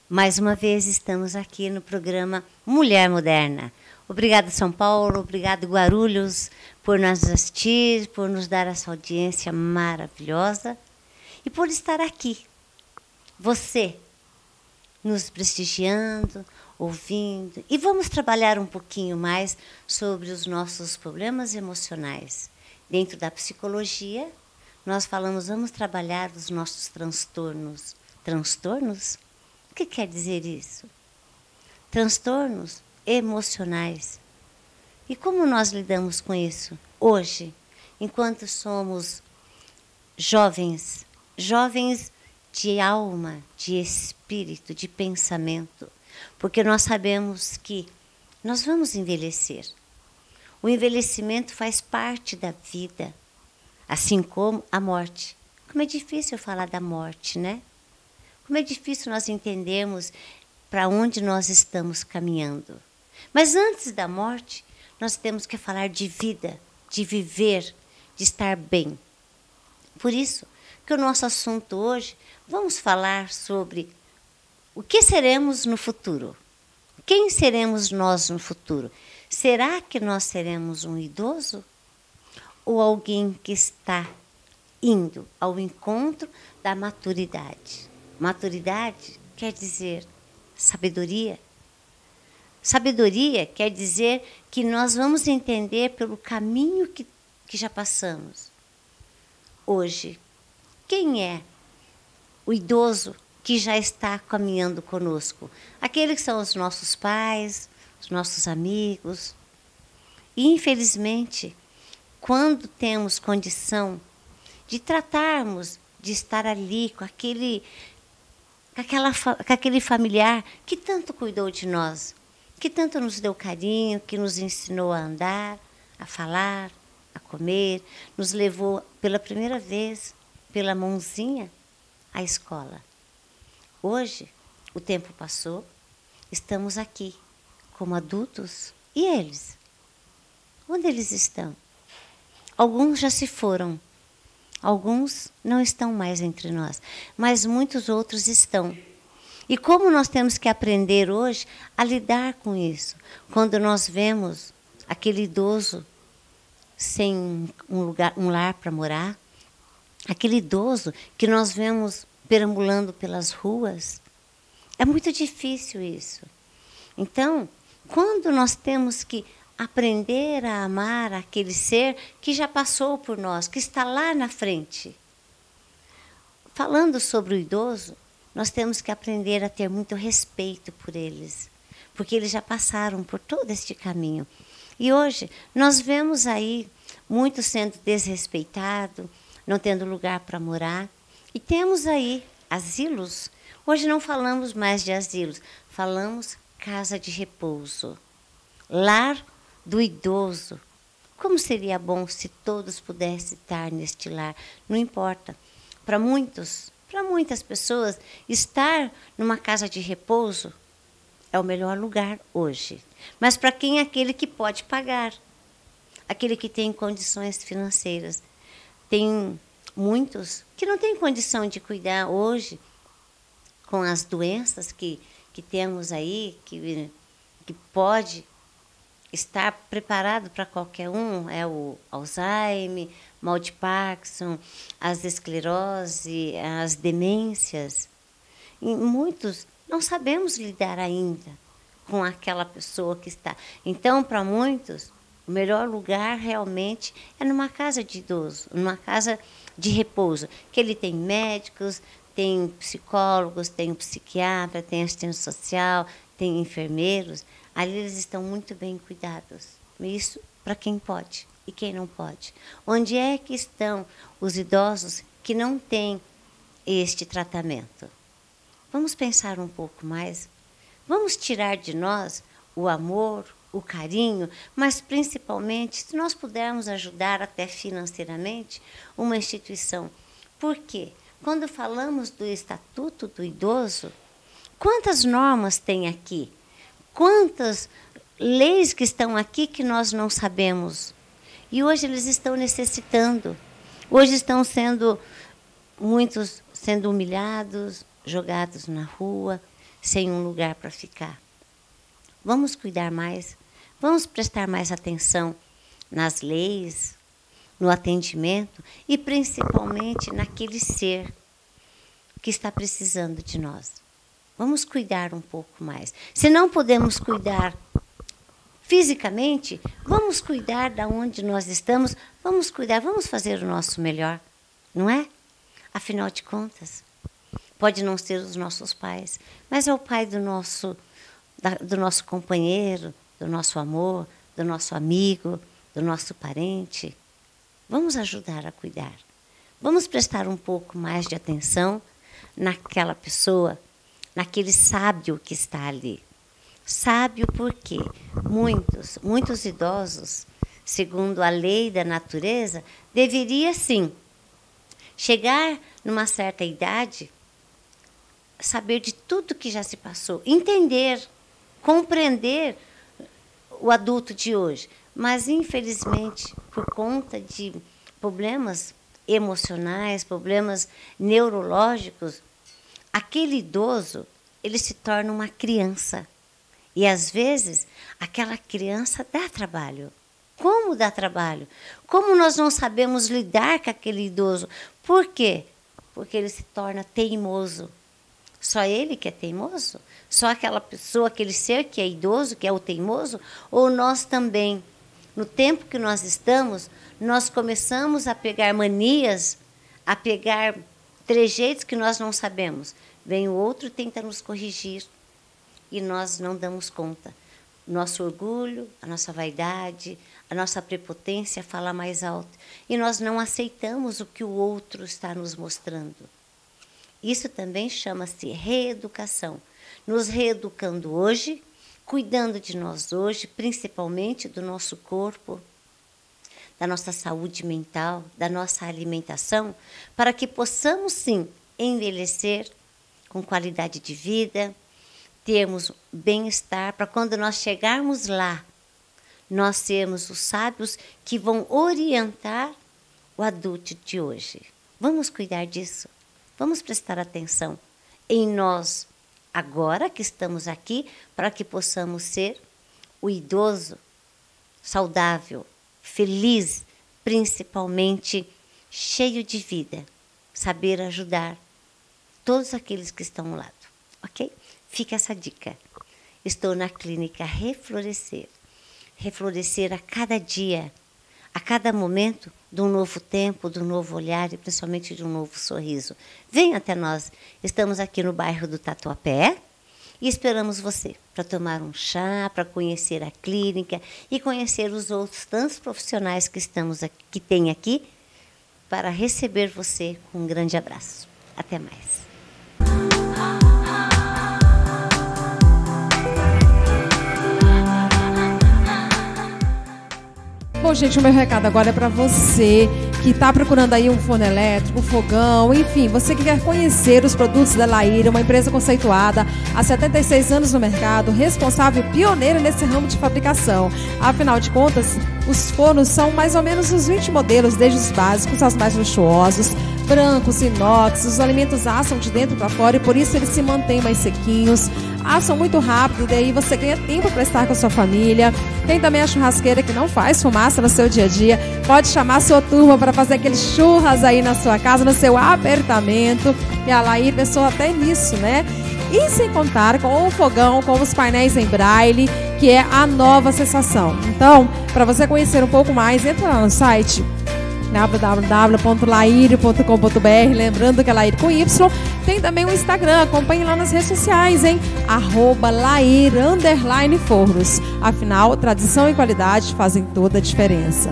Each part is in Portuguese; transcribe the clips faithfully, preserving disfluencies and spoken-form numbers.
Mais uma vez estamos aqui no programa Mulher Moderna. Obrigada, São Paulo, obrigado, Guarulhos, por nos assistir, por nos dar essa audiência maravilhosa e por estar aqui. Você nos prestigiando, ouvindo. E vamos trabalhar um pouquinho mais sobre os nossos problemas emocionais. Dentro da psicologia, nós falamos, vamos trabalhar os nossos transtornos. Transtornos? O que quer dizer isso? Transtornos emocionais. E como nós lidamos com isso hoje, enquanto somos jovens, jovens de alma, de espírito, de pensamento, porque nós sabemos que nós vamos envelhecer. O envelhecimento faz parte da vida, assim como a morte. Como é difícil falar da morte, né? Como é difícil nós entendermos para onde nós estamos caminhando. Mas antes da morte, nós temos que falar de vida, de viver, de estar bem. Por isso que o nosso assunto hoje, vamos falar sobre o que seremos no futuro. Quem seremos nós no futuro? Será que nós seremos um idoso? Ou alguém que está indo ao encontro da maturidade? Maturidade quer dizer sabedoria. Sabedoria quer dizer que nós vamos entender pelo caminho que, que já passamos. Hoje, quem é o idoso que já está caminhando conosco? Aqueles que são os nossos pais, os nossos amigos. E, infelizmente, quando temos condição de tratarmos, de estar ali com aquele, com aquela, com aquele familiar que tanto cuidou de nós, que tanto nos deu carinho, que nos ensinou a andar, a falar, a comer, nos levou pela primeira vez, pela mãozinha, à escola. Hoje, o tempo passou, estamos aqui, como adultos, e eles? Onde eles estão? Alguns já se foram, alguns não estão mais entre nós, mas muitos outros estão. E como nós temos que aprender hoje a lidar com isso? Quando nós vemos aquele idoso sem um lugar, um lar para morar, aquele idoso que nós vemos perambulando pelas ruas, é muito difícil isso. Então, quando nós temos que aprender a amar aquele ser que já passou por nós, que está lá na frente. Falando sobre o idoso, nós temos que aprender a ter muito respeito por eles, porque eles já passaram por todo este caminho. E hoje nós vemos aí muitos sendo desrespeitados, não tendo lugar para morar. E temos aí asilos. Hoje não falamos mais de asilos, falamos casa de repouso, lar do idoso. Como seria bom se todos pudessem estar neste lar? Não importa. Para muitos, para muitas pessoas, estar numa casa de repouso é o melhor lugar hoje. Mas para quem é aquele que pode pagar, aquele que tem condições financeiras. Tem muitos que não têm condição de cuidar hoje com as doenças que, que temos aí, que, que pode estar preparado para qualquer um, é o Alzheimer, mal de Parkinson, as esclerose, as demências. E muitos não sabemos lidar ainda com aquela pessoa que está. Então, para muitos, o melhor lugar realmente é numa casa de idoso, numa casa de repouso, que ele tem médicos, tem psicólogos, tem um psiquiatra, tem assistente social, tem enfermeiros. Ali eles estão muito bem cuidados. Isso para quem pode e quem não pode. Onde é que estão os idosos que não têm este tratamento? Vamos pensar um pouco mais. Vamos tirar de nós o amor, o carinho, mas principalmente, se nós pudermos ajudar até financeiramente uma instituição. Por quê? Quando falamos do Estatuto do Idoso, quantas normas tem aqui? Quantas leis que estão aqui que nós não sabemos? E hoje eles estão necessitando. Hoje estão sendo, muitos sendo humilhados, jogados na rua, sem um lugar para ficar. Vamos cuidar mais, vamos prestar mais atenção nas leis, no atendimento e principalmente naquele ser que está precisando de nós. Vamos cuidar um pouco mais. Se não podemos cuidar fisicamente, vamos cuidar de onde nós estamos, vamos cuidar, vamos fazer o nosso melhor, não é? Afinal de contas, pode não ser os nossos pais, mas é o pai do nosso, da, do nosso companheiro, do nosso amor, do nosso amigo, do nosso parente. Vamos ajudar a cuidar. Vamos prestar um pouco mais de atenção naquela pessoa, naquele sábio que está ali. Sábio porque muitos, muitos idosos, segundo a lei da natureza, deveria sim chegar numa certa idade, saber de tudo que já se passou, entender, compreender o adulto de hoje. Mas, infelizmente, por conta de problemas emocionais, problemas neurológicos, aquele idoso, ele se torna uma criança. E, às vezes, aquela criança dá trabalho. Como dá trabalho? Como nós não sabemos lidar com aquele idoso? Por quê? Porque ele se torna teimoso. Só ele que é teimoso? Só aquela pessoa, aquele ser que é idoso, que é o teimoso? Ou nós também? No tempo que nós estamos, nós começamos a pegar manias, a pegar trejeitos que nós não sabemos. Vem o outro e tenta nos corrigir e nós não damos conta. Nosso orgulho, a nossa vaidade, a nossa prepotência fala mais alto. E nós não aceitamos o que o outro está nos mostrando. Isso também chama-se reeducação. Nos reeducando hoje, cuidando de nós hoje, principalmente do nosso corpo, da nossa saúde mental, da nossa alimentação, para que possamos, sim, envelhecer com qualidade de vida, termos bem-estar, para quando nós chegarmos lá, nós sermos os sábios que vão orientar o adulto de hoje. Vamos cuidar disso, vamos prestar atenção em nós, agora que estamos aqui, para que possamos ser o idoso saudável, feliz, principalmente cheio de vida, saber ajudar todos aqueles que estão ao lado, ok? Fica essa dica. Estou na clínica Reflorescer. Reflorescer a cada dia, a cada momento, de um novo tempo, de um novo olhar e principalmente de um novo sorriso. Venha até nós. Estamos aqui no bairro do Tatuapé e esperamos você para tomar um chá, para conhecer a clínica e conhecer os outros tantos profissionais que estamos aqui, que tem aqui, para receber você com um grande abraço. Até mais. Bom, gente, o meu recado agora é para você que está procurando aí um forno elétrico, um fogão, enfim, você que quer conhecer os produtos da Lair, uma empresa conceituada há setenta e seis anos no mercado, responsável e pioneira nesse ramo de fabricação. Afinal de contas, os fornos são mais ou menos uns vinte modelos, desde os básicos aos mais luxuosos, brancos, inox, os alimentos assam de dentro para fora e por isso eles se mantêm mais sequinhos, assam muito rápido, daí você ganha tempo para estar com a sua família. Tem também a churrasqueira que não faz fumaça no seu dia a dia, pode chamar a sua turma para fazer aqueles churras aí na sua casa, no seu apartamento, e a Lair pensou até nisso, né? E sem contar com o fogão, com os painéis em braille, que é a nova sensação. Então, para você conhecer um pouco mais, entra lá no site w w w ponto lair ponto com ponto b r, lembrando que é Lair com Y. Tem também o Instagram, acompanhe lá nas redes sociais, hein? Arroba Lair, underline Fornos. Afinal, tradição e qualidade fazem toda a diferença.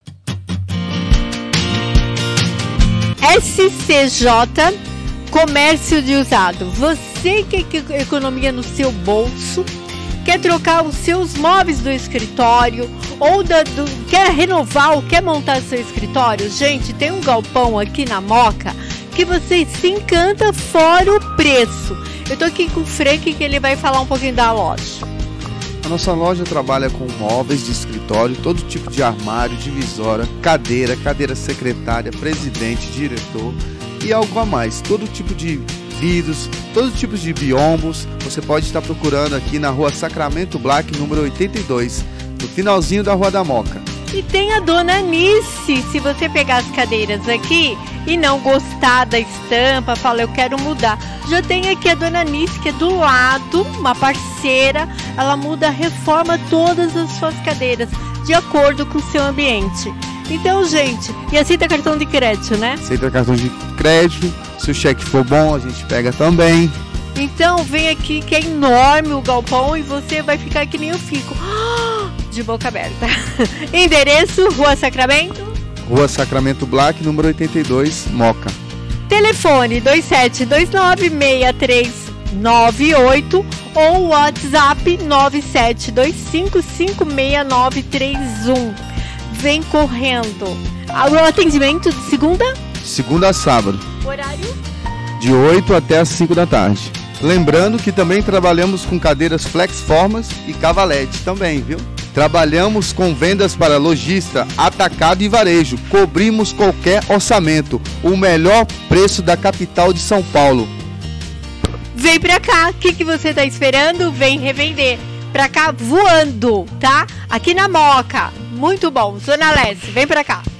S C J Comércio de Usado. Você que quer economia no seu bolso, quer trocar os seus móveis do escritório ou da, do, quer renovar ou quer montar seu escritório? Gente, tem um galpão aqui na Moca que você se encanta fora o preço. Eu tô aqui com o Frank que ele vai falar um pouquinho da loja. A nossa loja trabalha com móveis de escritório, todo tipo de armário, divisória, cadeira, cadeira secretária, presidente, diretor e algo a mais. Todo tipo de vidros, todos os tipos de biombos. Você pode estar procurando aqui na rua Sacramento Black, número oitenta e dois, no finalzinho da Rua da Moca. E tem a Dona Nice, se você pegar as cadeiras aqui e não gostar da estampa, fala, eu quero mudar. Já tem aqui a Dona Nice, que é do lado, uma parceira, ela muda, reforma todas as suas cadeiras, de acordo com o seu ambiente. Então, gente, e aceita cartão de crédito, né? Aceita cartão de crédito, se o cheque for bom, a gente pega também. Então, vem aqui, que é enorme o galpão, e você vai ficar que nem eu fico, de boca aberta. Endereço, Rua Sacramento? Rua Sacramento Black, número oitenta e dois, Moca. Telefone dois sete dois nove, seis três nove oito ou WhatsApp nove sete dois cinco, cinco seis nove três um. Vem correndo. O atendimento de segunda? Segunda a sábado. Horário? De oito até as cinco da tarde. Lembrando que também trabalhamos com cadeiras Flexformas e Cavalete também, viu? Trabalhamos com vendas para lojista, atacado e varejo. Cobrimos qualquer orçamento. O melhor preço da capital de São Paulo. Vem pra cá. O que, que você tá esperando? Vem revender. Pra cá voando, tá? Aqui na Moca. Muito bom. Zona Leste. Vem pra cá.